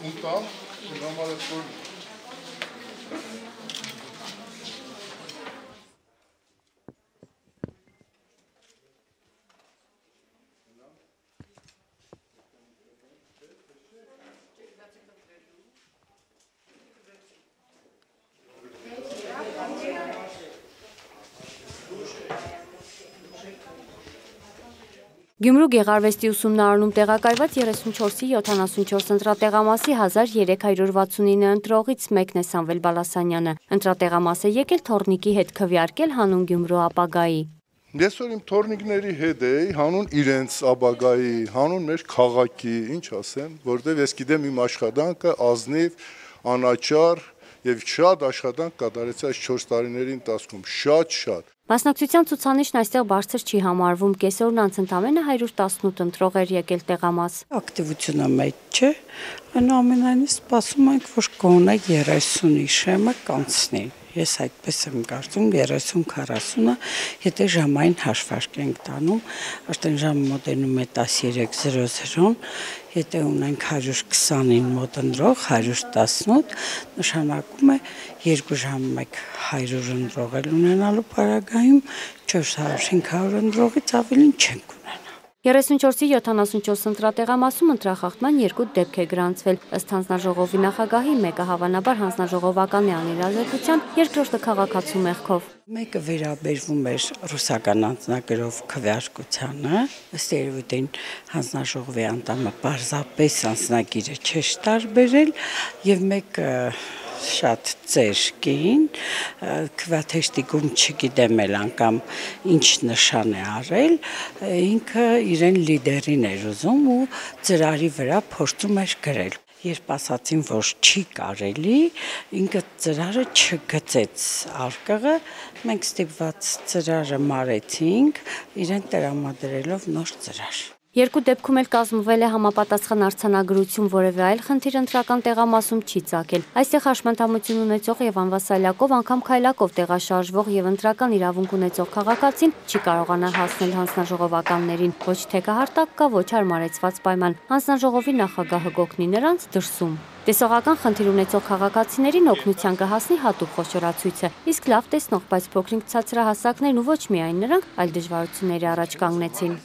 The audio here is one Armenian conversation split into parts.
Ուտամ, համար է որ Գյումրու գեղարվեստի ուսումնարանում տեղակայված 34-ի 74 ընտրատեղամասի 1369 ընտրողից մեկն է Սամվել Բալասանյանը։ Ընտրատեղամաս է եկել թոռնիկի հետ քվեարկել հանուն Գյումրու ապագայի։ Ես որ իմ թորնիկների հետ էի, հանուն իրենց ապագայի, հանուն մեր քաղաքի, ինչ ասեմ, որտեղ ես գիտեմ իմ աշխատանքը ազնիվ, անաչառ եւ շատ աշխատանք կատարեցի այս 4 տարիների ընթացքում, շատ։ Մասնակցության ցուցանիշն այստեղ բարձր չի համարվում, կեսօրն անց ընդամենը 118 ընտրող էր եկել տեղամաս։ Ակտիվությունը մեծ չէ, այնուամենայնիվ սպասում ենք, որ կոնե 30-ի շեմը կանցնի։ Ես այդպես եմ կարծում 30-40-ը, եթե ժամային հաշվարկ ենք տանում, արդեն ժամը մոտենում է 13:00, եթե ունենք 120-ին մոտ ընտրող, 118, նշանակում է 2 ժամ մեկ 100 ընտրող էլ ունենալու պարագայում 400-500 ընտրողից ավելին չենք ունենա։ 34-ի 74 ընտրատեղամասում ընտրախախտման 2 դեպք է գրանցվել, ըստ հանձնաժողովի նախագահի, մեկը հավանաբար հանձնաժողովական է անիրազեկության, երկրորդը քաղաքացու մեղքով։ Մեկը վերաբերվում էր ռուսական անձնագրով քվեարկությանը, ըստ երևույթին հանձնաժողովի անդամը պարզապես անձնագիրը չէր տարբերել, եւ մեկը շատ ծեր կին, քվեաթեշտիկում չգիտեմ էլ անգամ ինչ նշան է արել, ինքը իրեն լիդերին էր ուզում ու ծրարի վրա փորձում էր գրել։ Երբ ասացին, որ չի կարելի, ինքը ծրարը չգծեց արկղը, մենք ստիպված ծրարը մարեցինք, իրեն տրամադրելով նոր ծրար։ Երկու դեպքում էլ կազմվել է համապատասխան արձանագրություն, որևէ այլ խնդիր ընտրական տեղամասում չի ծագել։ Այստեղ հաշմանդամություն ունեցող եւ անվասայլակով անգամ քայլակով տեղաշարժվող եւ ընտրական իրավունք ունեցող քաղաքացին չի կարողանա հասնել հանձնաժողովականներին, ոչ թեկահարտակ կա, ոչ հարմարեցված պայման։ Հանձնաժողովի նախագահը կօգնի նրանց դրսում։ Տեսողական խնդիր ունեցող քաղաքացիներին օգնության կհասնի հատուկ խոշորացույցը, իսկ լավ տեսնող, բայց փոքրինչ ցածրահասակներն ու ոչ միայն նրանք, այլ դժվարությունների առաջ կանգնեցին։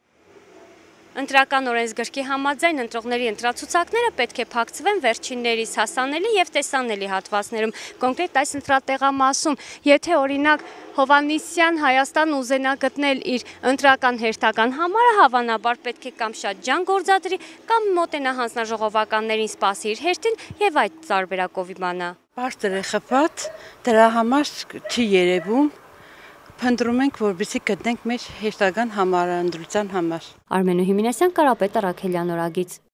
Ընտրական օրենսգրքի համաձայն ընտրողների ընտրացուցակները պետք է փակցվեն վերջիններիս հասանելի եւ տեսանելի հատվածներում, կոնկրետ այս ընտրատեղամասում, եթե օրինակ Հովհաննիսյան Հայաստան ուզենա գտնել իր ընտրական հերթական համարը, հավանաբար պետք է կամ շատ ջան գործադրի, կամ մոտենա հանձնաժողովականներին սպասի իր հերթին եւ այդ տարբերակով իմանա։ Բարձր է խփած, դրա համար չի երևում։ Փնտրում ենք, որպեսզի գտնենք մեր հերթական համարը ընտրության համար։ Արմենու Հիմինասյան, Կարապետ Առաքելյան, Օրագիծ։